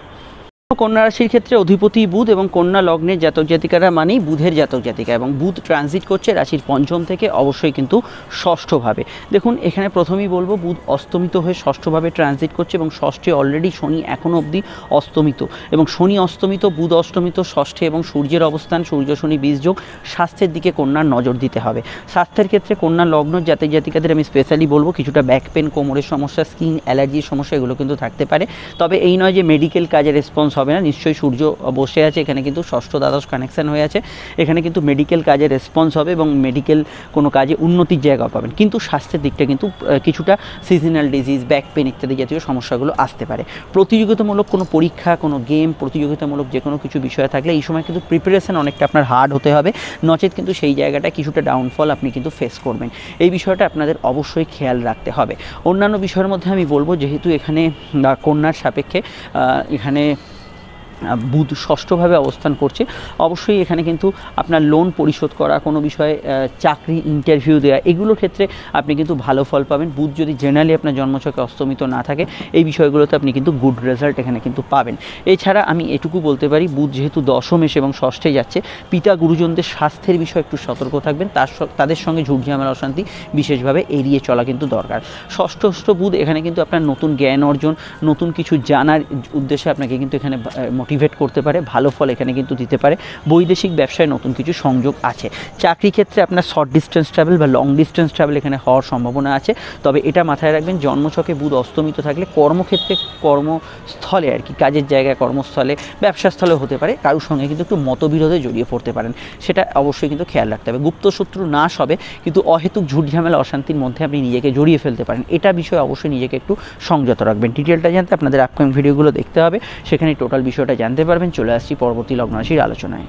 কন্যা রাশির ক্ষেত্রে অধিপতি বুধ এবং কন্যা লগ্নের জাতক জাতিকারা মানেই বুধের জাতক জাতিকা এবং বুধ ট্রানজিট করছে রাশির পঞ্চম থেকে অবশ্যই কিন্তু ষষ্ঠভাবে। দেখুন এখানে প্রথমেই বলবো বুধ অস্তমিত হয়ে ষষ্ঠভাবে ট্রানজিট করছে এবং ষষ্ঠে অলরেডি শনি এখনও অবধি অস্তমিত এবং শনি অস্তমিত, বুধ অষ্টমিত ষষ্ঠে এবং সূর্যের অবস্থান, সূর্য শনি বীজযোগ, স্বাস্থ্যের দিকে কন্যার নজর দিতে হবে। স্বাস্থ্যের ক্ষেত্রে কন্যা লগ্ন জাতক জাতিকাদের আমি স্পেশালি বলবো কিছুটা ব্যাক পেন, কোমরের সমস্যা, স্কিন অ্যালার্জির সমস্যা এগুলো কিন্তু থাকতে পারে। তবে এই নয় যে মেডিকেল কাজে রেসপন্স হবে না, নিশ্চয়ই সূর্য বসে আছে, এখানে কিন্তু ষষ্ঠ দ্বাদশ কানেকশান হয়ে আছে, এখানে কিন্তু মেডিকেল কাজে রেসপন্স হবে এবং মেডিকেল কোনো কাজে উন্নতির জায়গা পাবেন। কিন্তু স্বাস্থ্যের দিকটা কিন্তু কিছুটা সিজনাল ডিজিজ, ব্যাক পেন ইত্যাদি জাতীয় সমস্যাগুলো আসতে পারে। প্রতিযোগিতামূলক কোনো পরীক্ষা, কোনো গেম, প্রতিযোগিতামূলক যে কোনো কিছু বিষয় থাকলে এই সময় কিন্তু প্রিপারেশন অনেকটা আপনার হার্ড হতে হবে, নচেত কিন্তু সেই জায়গাটা কিছুটা ডাউনফল আপনি কিন্তু ফেস করবেন। এই বিষয়টা আপনাদের অবশ্যই খেয়াল রাখতে হবে। অন্যান্য বিষয়ের মধ্যে আমি বলবো, যেহেতু এখানে কন্যার সাপেক্ষে এখানে বুধ ষষ্ঠভাবে অবস্থান করছে, অবশ্যই এখানে কিন্তু আপনার লোন পরিশোধ করা, কোনো বিষয়ে চাকরি ইন্টারভিউ দেওয়া, এগুলোর ক্ষেত্রে আপনি কিন্তু ভালো ফল পাবেন। বুধ যদি জেনারেলি আপনার জন্মছকে অস্তমিত না থাকে, এই বিষয়গুলোতে আপনি কিন্তু গুড রেজাল্ট এখানে কিন্তু পাবেন। এছাড়া আমি এটুকু বলতে পারি, বুধ যেহেতু দশম এসে এবং ষষ্ঠে যাচ্ছে, পিতা গুরুজনদের স্বাস্থ্যের বিষয়ে একটু সতর্ক থাকবেন, তার তাদের সঙ্গে ঝুট ঝামেলা অশান্তি বিশেষভাবে এড়িয়ে চলা কিন্তু দরকার। ষষ্ঠ ষষ্ঠ বুধ এখানে কিন্তু আপনার নতুন জ্ঞান অর্জন, নতুন কিছু জানার উদ্দেশ্যে আপনাকে কিন্তু এখানে মোটিভেট করতে পারে, ভালো ফল এখানে কিন্তু দিতে পারে। বৈদেশিক ব্যবসায় নতুন কিছু সংযোগ আছে। চাকরি ক্ষেত্রে আপনার শর্ট ডিস্টেন্স ট্রাভেল বা লং ডিস্টেন্স ট্রাভেল এখানে হওয়ার সম্ভাবনা আছে। তবে এটা মাথায় রাখবেন, জন্মছকে বুধ অস্তমিত থাকলে কর্মক্ষেত্রে, কর্মস্থলে আর কি, কাজের জায়গায়, কর্মস্থলে, ব্যবসাস্থলে হতে পারে কারোর সঙ্গে কিন্তু একটু মতবিরোধে জড়িয়ে পড়তে পারেন, সেটা অবশ্যই কিন্তু খেয়াল রাখতে হবে। গুপ্ত শত্রু নাশ হবে, কিন্তু অহেতুক ঝুট ঝামেলা অশান্তির মধ্যে আপনি নিজেকে জড়িয়ে ফেলতে পারেন, এটা বিষয়ে অবশ্যই নিজেকে একটু সংযত রাখবেন। ডিটেলটা জানতে আপনাদের আপকামিং ভিডিওগুলো দেখতে হবে, সেখানে টোটাল বিষয়টা জানতে পারবেন। চলে আসছি পরবর্তী লগ্ন রাশির আলোচনায়।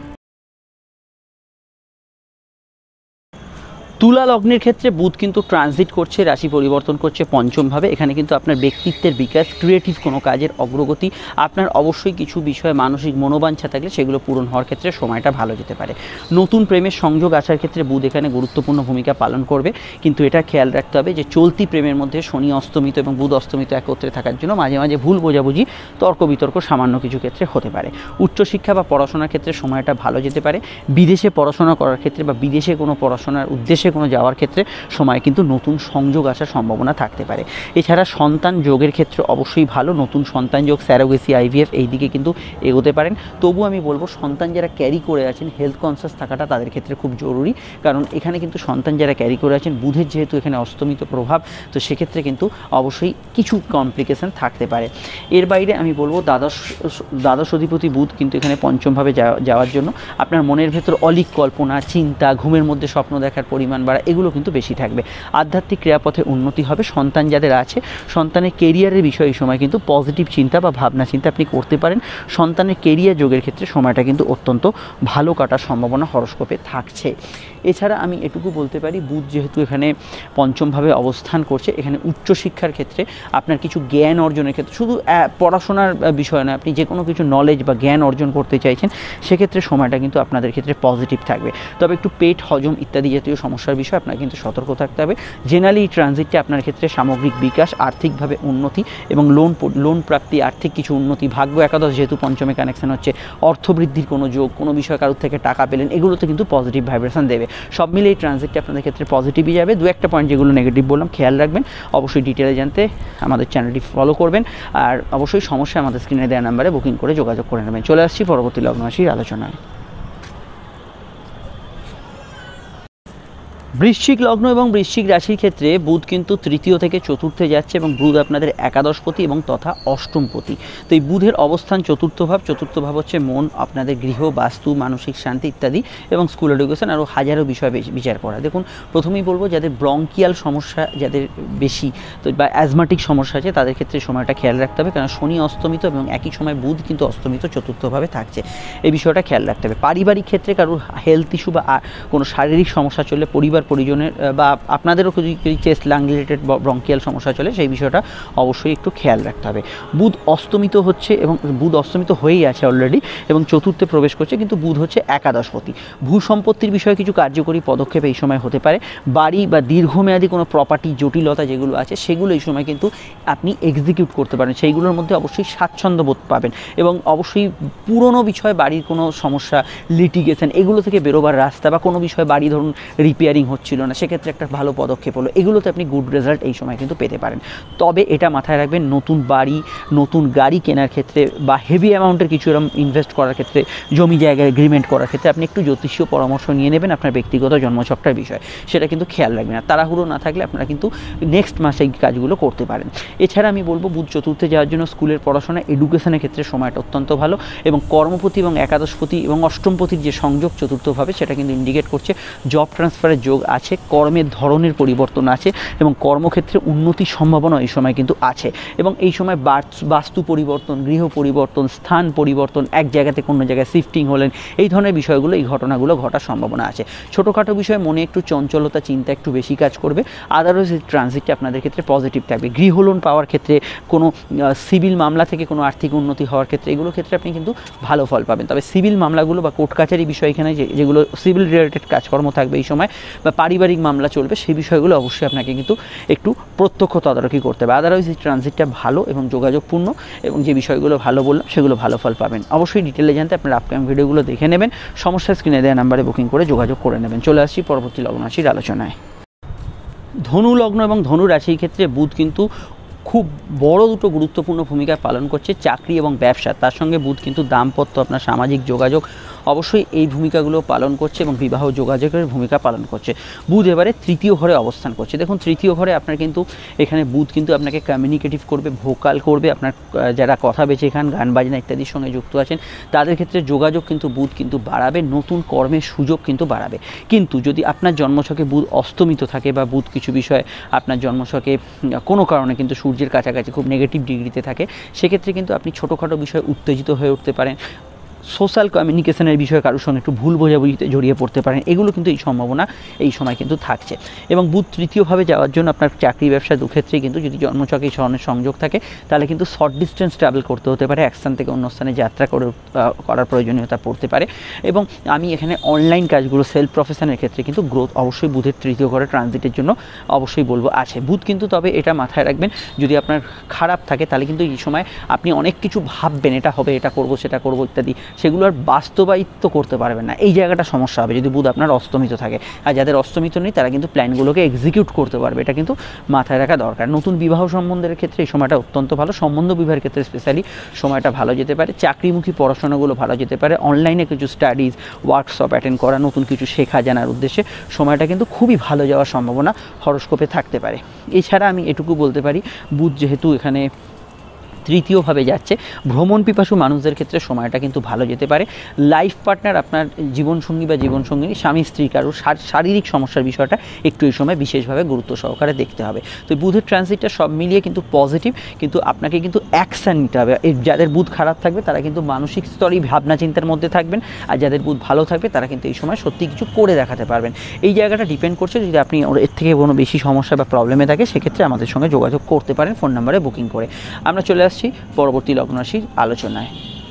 তুলা লগ্নের ক্ষেত্রে বুধ কিন্তু ট্রানজিট করছে, রাশি পরিবর্তন করছে পঞ্চমভাবে। এখানে কিন্তু আপনার ব্যক্তিত্বের বিকাশ, ক্রিয়েটিভ কোনো কাজের অগ্রগতি, আপনার অবশ্যই কিছু বিষয়ে মানসিক মনোবাঞ্ছা থাকলে সেগুলো পূরণ হওয়ার ক্ষেত্রে সময়টা ভালো যেতে পারে। নতুন প্রেমের সংযোগ আসার ক্ষেত্রে বুধ এখানে গুরুত্বপূর্ণ ভূমিকা পালন করবে, কিন্তু এটা খেয়াল রাখতে হবে যে চলতি প্রেমের মধ্যে শনি অস্তমিত এবং বুধ অস্তমিত একত্রে থাকার জন্য মাঝে মাঝে ভুল বোঝাবুঝি, তর্ক বিতর্ক সামান্য কিছু ক্ষেত্রে হতে পারে। উচ্চশিক্ষা বা পড়াশোনার ক্ষেত্রে সময়টা ভালো যেতে পারে। বিদেশে পড়াশোনা করার ক্ষেত্রে বা বিদেশে কোনো পড়াশোনার উদ্দেশ্যে কোনো যাওয়ার ক্ষেত্রে সময় কিন্তু নতুন সংযোগ আসার সম্ভাবনা থাকতে পারে। এছাড়া সন্তান যোগের ক্ষেত্রে অবশ্যই ভালো, নতুন সন্তান যোগ, স্যারোগেসি, আইভিএফ এই দিকে কিন্তু এগোতে পারেন। তবু আমি বলবো, সন্তান যারা ক্যারি করে আছেন, হেলথ কনসিয়াস থাকাটা তাদের ক্ষেত্রে খুব জরুরি, কারণ এখানে কিন্তু সন্তান যারা ক্যারি করে আছেন, বুধের যেহেতু এখানে অস্তমিত প্রভাব, তো সেক্ষেত্রে কিন্তু অবশ্যই কিছু কমপ্লিকেশন থাকতে পারে। এর বাইরে আমি বলবো, দ্বাদশ দ্বাদশ অধিপতি বুধ কিন্তু এখানে পঞ্চমভাবে যাওয়ার জন্য আপনার মনের ভেতর অলিক কল্পনা, চিন্তা, ঘুমের মধ্যে স্বপ্ন দেখার পরিমাণ বাড়া, এগুলো কিন্তু বেশি থাকবে। আধ্যাত্মিক ক্রিয়াপথে উন্নতি হবে। সন্তান যাদের আছে, সন্তানের কেরিয়ারের বিষয়ে এই সময় কিন্তু পজিটিভ চিন্তা বা ভাবনা চিন্তা আপনি করতে পারেন। সন্তানের কেরিয়ার যোগের ক্ষেত্রে সময়টা কিন্তু অত্যন্ত ভালো কাটার সম্ভাবনা হরস্কোপে থাকছে। এছাড়া আমি এটুকু বলতে পারি, বুধ যেহেতু এখানে পঞ্চমভাবে অবস্থান করছে, এখানে উচ্চশিক্ষার ক্ষেত্রে আপনার কিছু জ্ঞান অর্জনের ক্ষেত্রে, শুধু পড়াশোনার বিষয় নয়, আপনি যে কোনো কিছু নলেজ বা জ্ঞান অর্জন করতে চাইছেন, সেক্ষেত্রে সময়টা কিন্তু আপনাদের ক্ষেত্রে পজিটিভ থাকবে। তবে একটু পেট, হজম ইত্যাদি জাতীয় সমস্যার বিষয়ে আপনার কিন্তু সতর্ক থাকতে হবে। জেনারেলি এই ট্রানজিটটা আপনার ক্ষেত্রে সামগ্রিক বিকাশ, আর্থিকভাবে উন্নতি এবং লোন লোন প্রাপ্তি, আর্থিক কিছু উন্নতি, ভাগ্য একাদশ যেহেতু পঞ্চমে কানেকশন হচ্ছে, অর্থবৃদ্ধির কোনো যোগ, কোনো বিষয় কারোর থেকে টাকা পেলেন, এগুলোতে কিন্তু পজিটিভ ভাইব্রেশন দেবে। সব মিলে এই ট্রানজিটটা আপনাদের ক্ষেত্রে পজিটিভই যাবে। দু একটা পয়েন্ট যেগুলো নেগেটিভ বললাম খেয়াল রাখবেন। অবশ্যই ডিটেলে জানতে আমাদের চ্যানেলটি ফলো করবেন, আর অবশ্যই সমস্যা আমাদের স্ক্রিনে দেওয়া নাম্বারে বুকিং করে যোগাযোগ করে নেবেন। চলে আসছি পরবর্তী লগ্ন রাশির আলোচনায়। বৃশ্চিক লগ্ন এবং বৃশ্চিক রাশির ক্ষেত্রে বুধ কিন্তু তৃতীয় থেকে চতুর্থে যাচ্ছে এবং বুধ আপনাদের একাদশপতি এবং তথা অষ্টমপতি। তো এই বুধের অবস্থান চতুর্থ ভাব, চতুর্থ ভাব হচ্ছে মন, আপনাদের গৃহ, বাস্তু, মানসিক শান্তি ইত্যাদি, এবং স্কুল এডুকেশন, আরও হাজারো বিষয় বিচার করা। দেখুন, প্রথমেই বলবো, যাদের ব্রঙ্কিয়াল সমস্যা যাদের বেশি, তো বা অ্যাজমাটিক সমস্যা আছে, তাদের ক্ষেত্রে সময়টা খেয়াল রাখতে হবে, কারণ শনি অস্তমিত এবং একই সময় বুধ কিন্তু অস্তমিত চতুর্থভাবে থাকছে, এই বিষয়টা খেয়াল রাখতে হবে। পারিবারিক ক্ষেত্রে কারোর হেলথ ইস্যু বা কোনো শারীরিক সমস্যা চললে, পরিবার পরিজনের বা আপনাদেরও যদি চেস্ট লাং রিলেটেড ব্রঙ্কিয়াল সমস্যা চলে, সেই বিষয়টা অবশ্যই একটু খেয়াল রাখতে হবে। বুধ অস্তমিত হচ্ছে এবং বুধ অস্তমিত হয়েই আছে অলরেডি এবং চতুর্থে প্রবেশ করছে, কিন্তু বুধ হচ্ছে একাদশপতি। ভূ সম্পত্তির বিষয়ে কিছু কার্যকরী পদক্ষেপ এই সময় হতে পারে। বাড়ি বা দীর্ঘমেয়াদী কোনো প্রপার্টি জটিলতা যেগুলো আছে, সেগুলো এই সময় কিন্তু আপনি এক্সিকিউট করতে পারেন, সেইগুলোর মধ্যে অবশ্যই স্বাচ্ছন্দ্য বোধ পাবেন এবং অবশ্যই পুরনো বিষয়, বাড়ির কোনো সমস্যা, লিটিগেশন, এগুলো থেকে বেরোবার রাস্তা, বা কোনো বিষয় বাড়ি ধরুন রিপেয়ারিং হচ্ছিল না, সেক্ষেত্রে একটা ভালো পদক্ষেপ হলো, এগুলোতে আপনি গুড রেজাল্ট এই সময় কিন্তু পেতে পারেন। তবে এটা মাথায় রাখবেন, নতুন বাড়ি নতুন গাড়ি কেনার ক্ষেত্রে বা হেভি অ্যামাউন্টের কিছু এরকম ইনভেস্ট করার ক্ষেত্রে, জমি জায়গায় এগ্রিমেন্ট করার ক্ষেত্রে আপনি একটু জ্যোতিষীয় পরামর্শ নিয়ে নেবেন আপনার ব্যক্তিগত জন্মছকটার বিষয়, সেটা কিন্তু খেয়াল রাখবেন। আর তাড়াহুড়ো না থাকলে আপনারা কিন্তু নেক্সট মাসে এই কাজগুলো করতে পারেন। এছাড়া আমি বলবো বুধ চতুর্থে যাওয়ার জন্য স্কুলের পড়াশোনা, এডুকেশনের ক্ষেত্রে সময়টা অত্যন্ত ভালো, এবং কর্মপতি এবং একাদশপতি এবং অষ্টমপতির যে সংযোগ চতুর্থভাবে, সেটা কিন্তু ইন্ডিকেট করছে জব ট্রান্সফারের যোগ আছে, কর্মের ধরনের পরিবর্তন আছে, এবং কর্মক্ষেত্রে উন্নতির সম্ভাবনা এই সময় কিন্তু আছে। এবং এই সময় বাস্তু পরিবর্তন, গৃহ পরিবর্তন, স্থান পরিবর্তন, এক জায়গা থেকে অন্য জায়গায় শিফটিং হলেন, এই ধরনের বিষয়গুলো, এই ঘটনাগুলো ঘটার সম্ভাবনা আছে। ছোটোখাটো বিষয়ে মনে একটু চঞ্চলতা, চিন্তা একটু বেশি কাজ করবে, আদারওয়াইজ এই ট্রানজিটটা আপনাদের ক্ষেত্রে পজিটিভ থাকবে। গৃহ লোন পাওয়ার ক্ষেত্রে, কোনো সিভিল মামলা থেকে কোনো আর্থিক উন্নতি হওয়ার ক্ষেত্রে, এগুলো ক্ষেত্রে আপনি কিন্তু ভালো ফল পাবেন। তবে সিভিল মামলাগুলো বা কোর্ট কাছারি বিষয়, এখানে যেগুলো সিভিল রিলেটেড কাজকর্ম থাকবে এই সময়, বা পারিবারিক মামলা চলবে, সেই বিষয়গুলো অবশ্যই আপনাকে কিন্তু একটু প্রত্যক্ষ তদারকি করতে হবে। আদারওয়াইজ এই ট্রানজিটটা ভালো এবং যোগাযোগপূর্ণ, এবং যে বিষয়গুলো ভালো বললাম সেগুলো ভালো ফল পাবেন। অবশ্যই ডিটেলে জানতে আপনার আপকামিং ভিডিওগুলো দেখে নেবেন, সমস্যা স্ক্রিনে দেওয়া নাম্বারে বুকিং করে যোগাযোগ করে নেবেন। চলে আসছি পরবর্তী লগ্ন রাশির আলোচনায়। ধনু লগ্ন এবং ধনু রাশির ক্ষেত্রে বুধ কিন্তু খুব বড় দুটো গুরুত্বপূর্ণ ভূমিকা পালন করছে, চাকরি এবং ব্যবসা। তার সঙ্গে বুধ কিন্তু দাম্পত্য, আপনার সামাজিক যোগাযোগ, অবশ্যই এই ভূমিকাগুলো পালন করছে, এবং বিবাহ যোগাযোগের ভূমিকা পালন করছে। বুধ এবারে তৃতীয় ঘরে অবস্থান করছে। দেখুন, তৃতীয় ঘরে আপনার কিন্তু এখানে বুধ কিন্তু আপনাকে কমিউনিকেটিভ করবে, ভোকাল করবে। আপনার যারা কথা বেঁচে খান, গান বাজনা ইত্যাদির সঙ্গে যুক্ত আছেন, তাদের ক্ষেত্রে যোগাযোগ কিন্তু বুধ কিন্তু বাড়াবে, নতুন কর্মের সুযোগ কিন্তু বাড়াবে। কিন্তু যদি আপনার জন্মছকে বুধ অস্তমিত থাকে, বা বুধ কিছু বিষয়ে আপনার জন্মছকে কোনো কারণে কিন্তু সূর্যের কাছাকাছি খুব নেগেটিভ ডিগ্রিতে থাকে, সেক্ষেত্রে কিন্তু আপনি ছোটোখাটো বিষয়ে উত্তেজিত হয়ে উঠতে পারেন, সোশ্যাল কমিউনিকেশনের বিষয়ে কারোর সঙ্গে একটু ভুল বোঝাবুঝিতে জড়িয়ে পড়তে পারেন, এগুলো কিন্তু এই সম্ভাবনা এই সময় কিন্তু থাকছে। এবং বুধ তৃতীয়ভাবে যাওয়ার জন্য আপনার চাকরি ব্যবসা দুক্ষেত্রেই কিন্তু, যদি জন্মছকে এই ধরনের সংযোগ থাকে, তাহলে কিন্তু শর্ট ডিস্টেন্স ট্রাভেল করতে হতে পারে, এক স্থান থেকে অন্য স্থানে যাত্রা করে করার প্রয়োজনীয়তা পড়তে পারে। এবং আমি এখানে অনলাইন কাজগুলো, সেলফ প্রফেশনের ক্ষেত্রে কিন্তু গ্রোথ অবশ্যই বুধের তৃতীয় ঘরে ট্রানজিটের জন্য অবশ্যই বলবো আছে। বুধ কিন্তু, তবে এটা মাথায় রাখবেন, যদি আপনার খারাপ থাকে তাহলে কিন্তু এই সময় আপনি অনেক কিছু ভাববেন, এটা হবে, এটা করব, সেটা করব ইত্যাদি, সেগুলো আর বাস্তবায়িত করতে পারবেন না। এই জায়গাটা সমস্যা হবে যদি বুধ আপনার অস্তমিত থাকে। আর যাদের অস্তমিত নেই, তারা কিন্তু প্ল্যানগুলোকে এক্সিকিউট করতে পারবে, এটা কিন্তু মাথায় রাখা দরকার। নতুন বিবাহ সম্বন্ধের ক্ষেত্রে এই সময়টা অত্যন্ত ভালো, সম্বন্ধ বিবাহের ক্ষেত্রে স্পেশালি সময়টা ভালো যেতে পারে। চাকরিমুখী পড়াশোনাগুলো ভালো যেতে পারে, অনলাইনে কিছু স্টাডিজ, ওয়ার্কশপ অ্যাটেন্ড করা, নতুন কিছু শেখা জানার উদ্দেশ্যে সময়টা কিন্তু খুবই ভালো যাওয়ার সম্ভাবনা হরস্কোপে থাকতে পারে। এছাড়া আমি এটুকু বলতে পারি, বুধ যেহেতু এখানে তৃতীয়ভাবে যাচ্ছে, ভ্রমণ পিপাসু মানুষদের ক্ষেত্রে সময়টা কিন্তু ভালো যেতে পারে। লাইফ পার্টনার, আপনার জীবনসঙ্গী বা জীবনসঙ্গিনী, স্বামী স্ত্রী কারো শারীরিক সমস্যার বিষয়টা একটু এই সময় বিশেষভাবে গুরুত্ব সহকারে দেখতে হবে। তো বুধের ট্রানজিটটা সব মিলিয়ে কিন্তু পজিটিভ, কিন্তু আপনাকে কিন্তু অ্যাকশান নিতে হবে। যাদের বুধ খারাপ থাকবে তারা কিন্তু মানসিক স্তরেই ভাবনা চিন্তার মধ্যে থাকবেন, আর যাদের বুধ ভালো থাকবে তারা কিন্তু এই সময় সত্যি কিছু করে দেখাতে পারবেন। এই জায়গাটা ডিপেন্ড করছে, যদি আপনি এর থেকে কোনো বেশি সমস্যা বা প্রবলেমে থাকে, সেক্ষেত্রে আমাদের সঙ্গে যোগাযোগ করতে পারেন ফোন নাম্বারে বুকিং করে। আমরা চলে আসছি পরবর্তী লগ্ন রাশির আলোচনায়।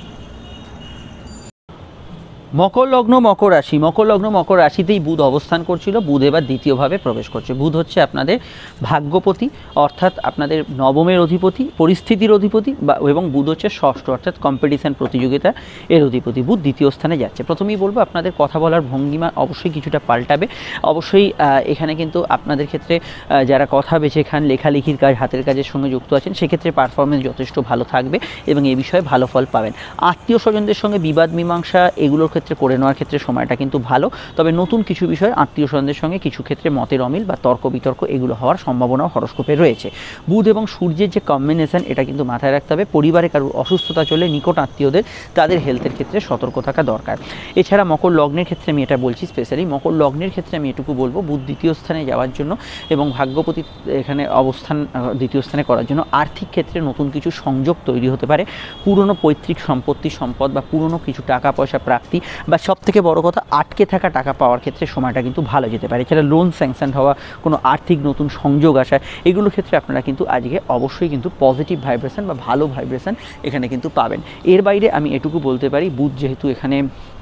মকর লগ্ন মকর রাশি, মকর লগ্ন মকর রাশিতেই বুধ অবস্থান করছিল। বুধ এবার দ্বিতীয়ভাবে প্রবেশ করছে। বুধ হচ্ছে আপনাদের ভাগ্যপতি, অর্থাৎ আপনাদের নবমের অধিপতি, পরিস্থিতির অধিপতি, বা এবং বুধ হচ্ছে ষষ্ঠ, অর্থাৎ কম্পিটিশন প্রতিযোগিতা এর অধিপতি। বুধ দ্বিতীয় স্থানে যাচ্ছে। প্রথমেই বলবো, আপনাদের কথা বলার ভঙ্গিমা অবশ্যই কিছুটা পাল্টাবে। অবশ্যই এখানে কিন্তু আপনাদের ক্ষেত্রে যারা কথা বেছে খান, লেখালেখির কাজ, হাতের কাজের সঙ্গে যুক্ত আছেন, সেক্ষেত্রে পারফরমেন্স যথেষ্ট ভালো থাকবে এবং এ বিষয়ে ভালো ফল পাবেন। আত্মীয় স্বজনদের সঙ্গে বিবাদ মীমাংসা এগুলোর ক্ষেত্রে করে নেওয়ার ক্ষেত্রে সময়টা কিন্তু ভালো। তবে নতুন কিছু বিষয় আত্মীয় স্বজনদের সঙ্গে কিছু ক্ষেত্রে মতের অমিল বা তর্ক বিতর্ক এগুলো হওয়ার সম্ভাবনাও হরস্কোপে রয়েছে। বুধ এবং সূর্যের যে কম্বিনেশন, এটা কিন্তু মাথায় রাখতে হবে। পরিবারে কারোর অসুস্থতা চলে, নিকট আত্মীয়দের তাদের হেলথের ক্ষেত্রে সতর্ক থাকা দরকার। এছাড়া মকর লগ্নের ক্ষেত্রে আমি এটা বলছি, স্পেশালি মকর লগ্নের ক্ষেত্রে আমি এটুকু বলবো, বুধ দ্বিতীয় স্থানে যাওয়ার জন্য এবং ভাগ্যপতি এখানে অবস্থান দ্বিতীয় স্থানে করার জন্য আর্থিক ক্ষেত্রে নতুন কিছু সংযোগ তৈরি হতে পারে। পুরনো পৈতৃক সম্পত্তি, সম্পদ বা পুরনো কিছু টাকা পয়সা প্রাপ্তি, বা সব থেকে বড় কথা আটকে থাকা টাকা পাওয়ার ক্ষেত্রে সময়টা কিন্তু ভালো যেতে পারে। এছাড়া লোন স্যাংশন হওয়া, কোনো আর্থিক নতুন সংযোগ আসা, এগুলোর ক্ষেত্রে আপনারা কিন্তু আজকে অবশ্যই কিন্তু পজিটিভ ভাইব্রেশন বা ভালো ভাইব্রেশন এখানে কিন্তু পাবেন। এর বাইরে আমি এটুকু বলতে পারি, বুধ যেহেতু এখানে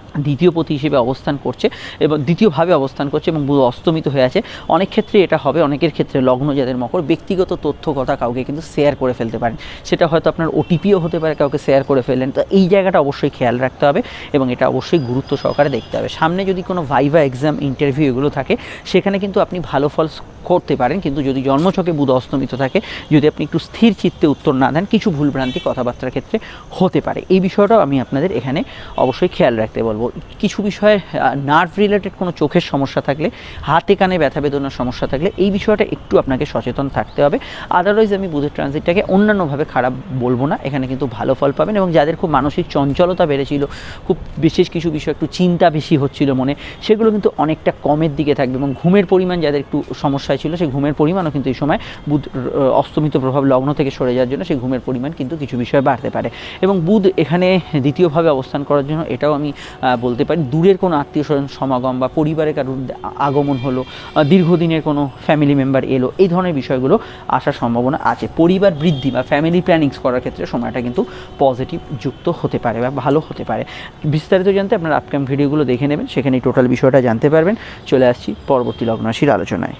দ্বিতীয় পতি হিসেবে অবস্থান করছে এবং দ্বিতীয়ভাবে অবস্থান করছে এবং বুধ অস্তমিত হয়ে আছে। অনেক ক্ষেত্রে এটা হবে, অনেকের ক্ষেত্রে লগ্ন যাদের মকর ব্যক্তিগত তথ্য কথা কাউকে কিন্তু শেয়ার করে ফেলতে পারেন, সেটা হয়তো আপনার ওটিপিও হতে পারে, কাউকে শেয়ার করে ফেললেন। তো এই জায়গাটা অবশ্যই খেয়াল রাখতে হবে এবং এটা অবশ্যই গুরুত্ব সহকারে দেখতে হবে। সামনে যদি কোনো ভাইভা এক্সাম ইন্টারভিউ এগুলো থাকে সেখানে কিন্তু আপনি ভালো ফল করতে পারেন, কিন্তু যদি জন্মছকে বুধ অস্তমিত থাকে, যদি আপনি একটু স্থির চিত্তে উত্তর না দেন, কিছু ভুলভ্রান্তি কথাবার্তার ক্ষেত্রে হতে পারে। এই বিষয়টাও আমি আপনাদের এখানে অবশ্যই খেয়াল রাখতে বলবো। কিছু বিষয়ে নার্ভ রিলেটেড কোনো চোখের সমস্যা থাকলে, হাতে কানে ব্যথা বেদনার সমস্যা থাকলে এই বিষয়টা একটু আপনাকে সচেতন থাকতে হবে। আদারওয়াইজ আমি বুধের ট্রানজিটটাকে অন্যান্যভাবে খারাপ বলবো না, এখানে কিন্তু ভালো ফল পাবেন। এবং যাদের খুব মানসিক চঞ্চলতা বেড়েছিল, খুব বিশেষ কিছু বিষয় একটু চিন্তা বেশি হচ্ছিল মনে, সেগুলো কিন্তু অনেকটা কমের দিকে থাকবে। এবং ঘুমের পরিমাণ যাদের একটু সমস্যায় ছিল, সেই ঘুমের পরিমাণও কিন্তু এই সময় বুধ অস্তমিত প্রভাব লগ্ন থেকে সরে যাওয়ার জন্য সেই ঘুমের পরিমাণ কিন্তু কিছু বিষয় বাড়তে পারে। এবং বুধ এখানে দ্বিতীয়ভাবে অবস্থান করার জন্য এটাও আমি বলতে পারি, দূরের কোনো আত্মীয় স্বজন সমাগম বা পরিবারের কারোর আগমন হলো, দীর্ঘদিনের কোনো ফ্যামিলি মেম্বার এলো, এই ধরনের বিষয়গুলো আসার সম্ভাবনা আছে। পরিবার বৃদ্ধি বা ফ্যামিলি প্ল্যানিংস করার ক্ষেত্রে সময়টা কিন্তু পজিটিভ যুক্ত হতে পারে বা ভালো হতে পারে। বিস্তারিত জানতে আপনার আপকামিং ভিডিওগুলো দেখে নেবেন, সেখানে টোটাল বিষয়টা জানতে পারবেন। চলে আসছি পরবর্তী লগ্ন রাশির আলোচনায়।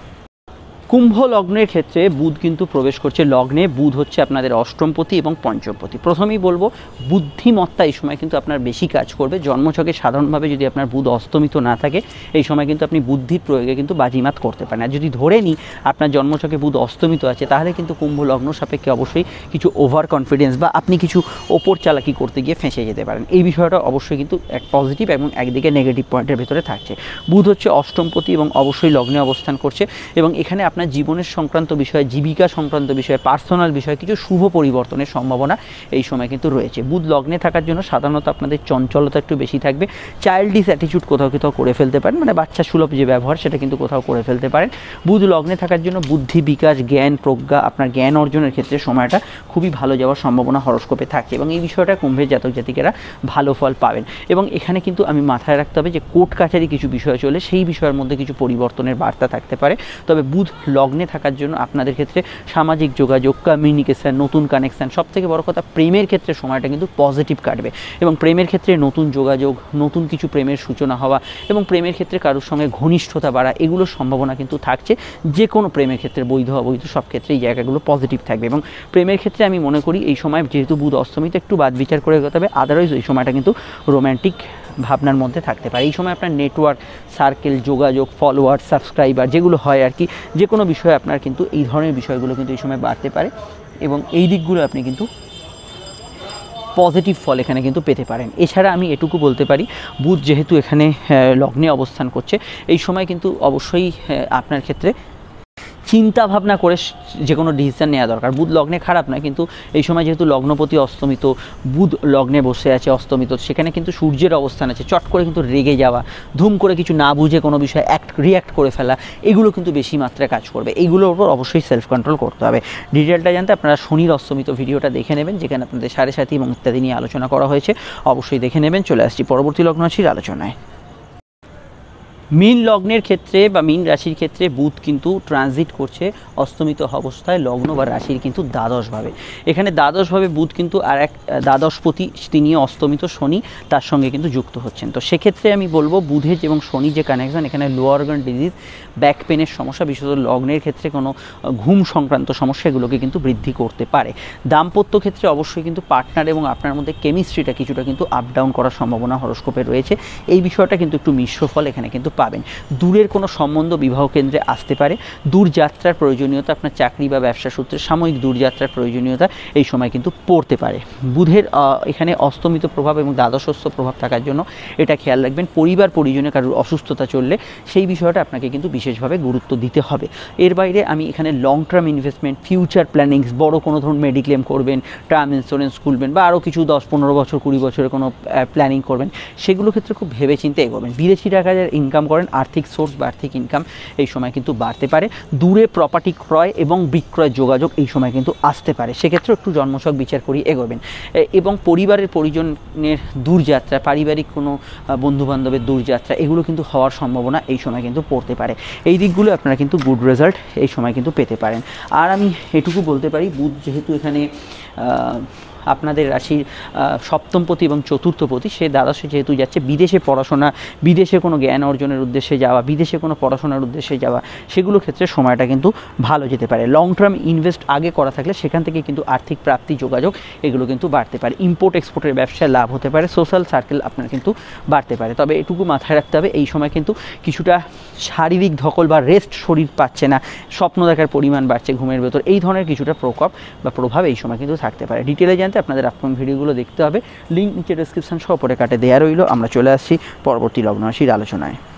কুম্ভ লগ্নের ক্ষেত্রে বুধ কিন্তু প্রবেশ করছে লগ্নে। বুধ হচ্ছে আপনাদের অষ্টমপতি এবং পঞ্চমপতি। প্রথমেই বলবো বুদ্ধিমত্তা এই সময় কিন্তু আপনার বেশি কাজ করবে। জন্মছকে সাধারণভাবে যদি আপনার বুধ অস্তমিত না থাকে, এই সময় কিন্তু আপনি বুদ্ধির প্রয়োগে কিন্তু বাজিমাত করতে পারেন। আর যদি ধরে নিই আপনার জন্মছকে বুধ অস্তমিত আছে, তাহলে কিন্তু কুম্ভ লগ্ন সাপেক্ষে অবশ্যই কিছু ওভার কনফিডেন্স বা আপনি কিছু ওপর চালাকি করতে গিয়ে ফেঁসে যেতে পারেন। এই বিষয়টা অবশ্যই কিন্তু এক পজিটিভ এবং একদিকে নেগেটিভ পয়েন্টের ভেতরে থাকছে। বুধ হচ্ছে অষ্টমপতি এবং অবশ্যই লগ্নে অবস্থান করছে এবং এখানে আপনার জীবনের সংক্রান্ত বিষয়, জীবিকা সংক্রান্ত বিষয়, পার্সোনাল বিষয় কিছু শুভ পরিবর্তনের সম্ভাবনা এই সময় কিন্তু রয়েছে। বুধ লগ্নে থাকার জন্য সাধারণত আপনাদের চঞ্চলতা একটু বেশি থাকবে, চাইল্ডিশ অ্যাটিটিউড কোথাও কোথাও করে ফেলতে পারেন, মানে বাচ্চা সুলভ যে ব্যবহার সেটা কিন্তু কোথাও করে ফেলতে পারেন। বুধ লগ্নে থাকার জন্য বুদ্ধি বিকাশ, জ্ঞান, প্রজ্ঞা, আপনার জ্ঞান অর্জনের ক্ষেত্রে সময়টা খুবই ভালো যাওয়ার সম্ভাবনা হরস্কোপে থাকে এবং এই বিষয়টা কুম্ভের জাতক জাতিকেরা ভালো ফল পাবেন। এবং এখানে কিন্তু আমি মাথায় রাখতে হবে যে কোর্ট কাছারি কিছু বিষয় চলে, সেই বিষয়ের মধ্যে কিছু পরিবর্তনের বার্তা থাকতে পারে। তবে বুধ লগ্নে থাকার জন্য আপনাদের ক্ষেত্রে সামাজিক যোগাযোগ, কমিউনিকেশান, নতুন কানেকশান, সব থেকে বড় কথা প্রেমের ক্ষেত্রে সময়টা কিন্তু পজিটিভ কাটবে এবং প্রেমের ক্ষেত্রে নতুন যোগাযোগ, নতুন কিছু প্রেমের সূচনা হওয়া এবং প্রেমের ক্ষেত্রে কারোর সঙ্গে ঘনিষ্ঠতা বাড়া, এগুলোর সম্ভাবনা কিন্তু থাকছে। যে কোনো প্রেমের ক্ষেত্রে বৈধ অবৈধ সব ক্ষেত্রে এই জায়গাগুলো পজিটিভ থাকবে এবং প্রেমের ক্ষেত্রে আমি মনে করি এই সময় যেহেতু বুধ অস্তমিত একটু বাদ বিচার করে এগোতে হবে, আদারওয়াইজ এই সময়টা কিন্তু রোম্যান্টিক ভাবনার মধ্যে থাকতে পারে। এই সময় আপনার নেটওয়ার্ক, সার্কেল, যোগাযোগ, ফলোয়ার, সাবস্ক্রাইবার যেগুলো হয় আর কি, যে কোনো বিষয়ে আপনার কিন্তু এই ধরনের বিষয়গুলো কিন্তু এই সময় বাড়তে পারে এবং এই দিকগুলো আপনি কিন্তু পজিটিভ ফল এখানে কিন্তু পেতে পারেন। এছাড়া আমি এটুকু বলতে পারি, বুধ যেহেতু এখানে লগ্নে অবস্থান করছে, এই সময় কিন্তু অবশ্যই আপনার ক্ষেত্রে চিন্তা ভাবনা করে যে কোনো ডিসিশান নেওয়া দরকার। বুধ লগ্নে খারাপ নয়, কিন্তু এই সময় যেহেতু লগ্নপতি অস্তমিত, বুধ লগ্নে বসে আছে অস্তমিত, সেখানে কিন্তু সূর্যের অবস্থান আছে, চট করে কিন্তু রেগে যাওয়া, ধুম করে কিছু না বুঝে কোনো বিষয়ে অ্যাক্ট রিঅ্যাক্ট করে ফেলা, এগুলো কিন্তু বেশি মাত্রায় কাজ করবে। এইগুলোর উপর অবশ্যই সেলফ কন্ট্রোল করতে হবে। ডিটেলটা জানতে আপনারা শনির অস্তমিত ভিডিওটা দেখে নেবেন, যেখানে আপনাদের সাড়ে সাথী এবং ইত্যাদি নিয়ে আলোচনা করা হয়েছে, অবশ্যই দেখে নেবেন। চলে আসছি পরবর্তী লগ্ন রাশির আলোচনায়। মীন লগ্নের ক্ষেত্রে বা মীন রাশির ক্ষেত্রে বুধ কিন্তু ট্রানজিট করছে অস্তমিত অবস্থায় লগ্ন বা রাশির কিন্তু দ্বাদশভাবে। এখানে দ্বাদশভাবে বুধ কিন্তু আর এক দ্বাদশপতি, তিনি অস্তমিত শনি, তার সঙ্গে কিন্তু যুক্ত হচ্ছেন। তো সেক্ষেত্রে আমি বলবো বুধের এবং শনির যে কানেকশন, এখানে লোয়ার অর্গান ডিজিজ, ব্যাক পেনের সমস্যা, বিশেষত লগ্নের ক্ষেত্রে কোনো ঘুম সংক্রান্ত সমস্যা, এগুলোকে কিন্তু বৃদ্ধি করতে পারে। দাম্পত্য ক্ষেত্রে অবশ্যই কিন্তু পার্টনার এবং আপনার মধ্যে কেমিস্ট্রিটা কিছুটা কিন্তু আপ ডাউন করার সম্ভাবনা হরস্কোপে রয়েছে। এই বিষয়টা কিন্তু একটু মিশ্র ফল এখানে কিন্তু পাবেন। দূরের কোনো সম্বন্ধ বিবাহ কেন্দ্রে আসতে পারে। দূরযাত্রার প্রয়োজনীয়তা, আপনার চাকরি বা ব্যবসা সূত্রে সাময়িক দূরযাত্রার প্রয়োজনীয়তা এই সময় কিন্তু পড়তে পারে। বুধের এখানে অস্তমিত প্রভাব এবং দ্বাদশস্থ প্রভাব থাকার জন্য এটা খেয়াল রাখবেন, পরিবার পরিজনে কারোর অসুস্থতা চললে সেই বিষয়টা আপনাকে কিন্তু বিশেষভাবে গুরুত্ব দিতে হবে। এর বাইরে আমি এখানে long term investment, future plannings, বড় কোনো ধরুন মেডিক্লেম করবেন, টার্ম ইন্স্যুরেন্স খুলবেন বা আরও কিছু দশ পনেরো বছর কুড়ি বছরের কোনো প্ল্যানিং করবেন, সেগুলো ক্ষেত্রে খুব ভেবে চিন্তে এগোবেন। বিদেশি টাকা যারা ইনকাম করেন, আর্থিক সোর্স বা আর্থিক ইনকাম এই সময় কিন্তু বাড়তে পারে। দূরে প্রপার্টি ক্রয় এবং বিক্রয় যোগাযোগ এই সময় কিন্তু আসতে পারে, সেক্ষেত্রে একটু জন্মছক বিচার করিয়ে এগোবেন। এবং পরিবারের পরিজনের দূরযাত্রা, পারিবারিক কোনো বন্ধুবান্ধবের দূরযাত্রা, এগুলো কিন্তু হওয়ার সম্ভাবনা এই সময় কিন্তু পড়তে পারে। এই দিকগুলো আপনারা কিন্তু গুড রেজাল্ট এই সময় কিন্তু পেতে পারেন। আর আমি এটুকু বলতে পারি, বুধ যেহেতু এখানে আপনাদের রাশির সপ্তমপতি এবং চতুর্থপতি, সে দ্বাদশে যেহেতু যাচ্ছে, বিদেশে পড়াশোনা, বিদেশে কোনো জ্ঞান অর্জনের উদ্দেশ্যে যাওয়া, বিদেশে কোনো পড়াশোনার উদ্দেশ্যে যাওয়া, সেগুলো ক্ষেত্রে সময়টা কিন্তু ভালো যেতে পারে। লং টার্ম ইনভেস্ট আগে করা থাকলে সেখান থেকে কিন্তু আর্থিক প্রাপ্তি, যোগাযোগ এগুলো কিন্তু বাড়তে পারে। ইম্পোর্ট এক্সপোর্টের ব্যবসায় লাভ হতে পারে, সোশ্যাল সার্কেল আপনার কিন্তু বাড়তে পারে। তবে এটুকু মাথায় রাখতে হবে, এই সময় কিন্তু কিছুটা শারীরিক ধকল বা রেস্ট শরীর পাচ্ছে না, স্বপ্ন দেখার পরিমাণ বাড়ছে ঘুমের ভেতর, এই ধরনের কিছুটা প্রকোপ বা প্রভাব এই সময় কিন্তু থাকতে পারে। ডিটেলে জানতে আপনাদের আপকামিং ভিডিওগুলো দেখতে হবে, লিঙ্ক নিচে ডেসক্রিপশন সহ পরে কাটে দেওয়া রইল। আমরা চলে আসছি পরবর্তী লগ্ন রাশির আলোচনায়।